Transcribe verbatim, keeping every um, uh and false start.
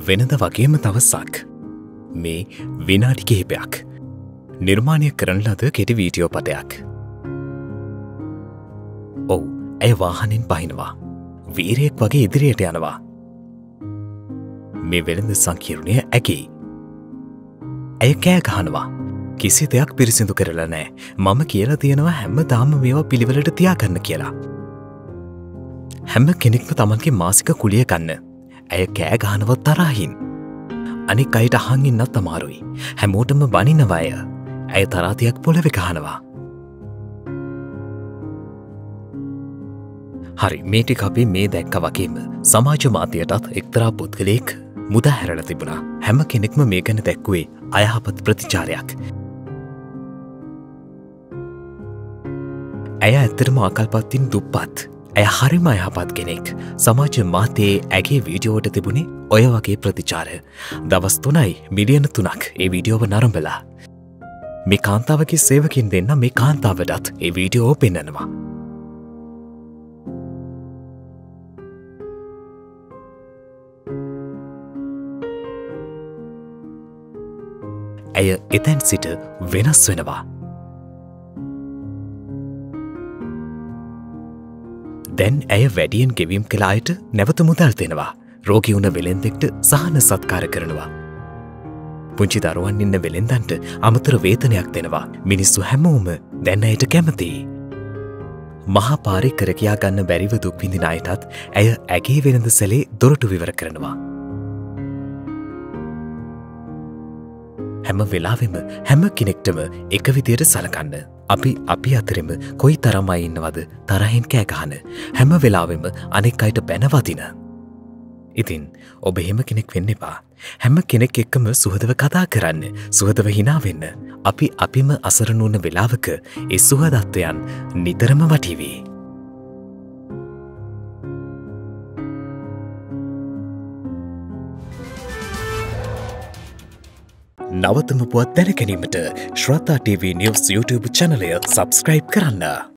වෙනද වගේම දවසක් මේ විනාඩි කිහිපයක් නිර්මාණය කරන ලද කෙටි වීඩියෝ පටයක්. ඔව්, ඇය වාහනින් පහිනවා. වීරයෙක් වගේ ඉදිරියට යනවා. මේ වෙළඳ සංකීර්ණය ඇගේ. ඇය කෑ ගහනවා. කිසි දෙයක් පිරිසිදු කරලා නෑ. මම කියලා තියෙනවා හැමදාම මේවා පිළිවෙලට තියාගන්න කියලා. හැම කෙනෙක්ම තමන්ගේ මාසික කුලිය ගන්න. ඇය කෑ ගහනව තරහින්. අනික් අයට අහන් ඉන්නත් අමාරුයි. හැමෝටම බනිනවා ඇය. ඇය තරාතියක් පොළවෙ ගහනවා. හරි, මේ ටික අපි මේ දැක්ක වගේම සමාජ මාධ්‍යයටත් එක්තරා පුද්ගලයෙක් මුදා හැරලා තිබුණා. හැම කෙනෙක්ම මේ ගැන දැක්කුවේ අයහපත් ප්‍රතිචාරයක්. ඇය ඇත්තටම අකල්පත්තින් දුප්පත්. ඇය හරිම අයහපත් කෙනෙක්. සමාජ මාධ්‍යයේ ඇගේ වීඩියෝවට තිබුණේ ඔය වගේ ප්‍රතිචාර. දවස් තුනයි මිලියන තුනක් ඒ වීඩියෝව නරඹලා. මේ කාන්තාවගේ සේවකින් දෙන්න මේ කාන්තාවටත් ඒ වීඩියෝ පෙන්නනවා. ඇය එතැන් සිට වෙනස් වෙනවා. දැන් ඇය වැඩියෙන් ගෙවීම් කළ අයට නැවත මුදල් දෙනවා. රෝගී වුණ වෙළෙන්දෙක්ට සහන සත්කාර කරනවා. පුංචි දරුවන් ඉන්න වෙළෙන්දන්ට අමතර වේතනයක් දෙනවා. මිනිස්සු හැමෝම දැන් ඇයට කැමතියි. මහා පාරේ කර කියා ගන්න බැරිව දුක් විඳින අයටත් ඇය ඇගේ වෙළඳ සැලේ දොරටු විවර කරනවා. හැම වෙලාවෙම හැම කෙනෙක්ටම එක විදියට සලකන්න. අපි අපි අතරෙම කොයි තරම් අය ඉන්නවද තරහින් කෑ ගහන, හැම වෙලාවෙම අනෙක් අයට බැනවදින. ඉතින් ඔබ එහෙම කෙනෙක් වෙන්න එපා. හැම කෙනෙක් එක්කම සුහදව කතා කරන්න, සුහදව hina වෙන්න. අපි අපිම අසරණ වුණ වෙලාවක ඒ සුහදත්වයන් නිතරම වටීවි. නවතම පුවත් දැන ගැනීමට ශ්‍රද්ධා ටීවී නිවුස් YouTube චැනලය සබ්ස්ක්‍රයිබ් කරන්න.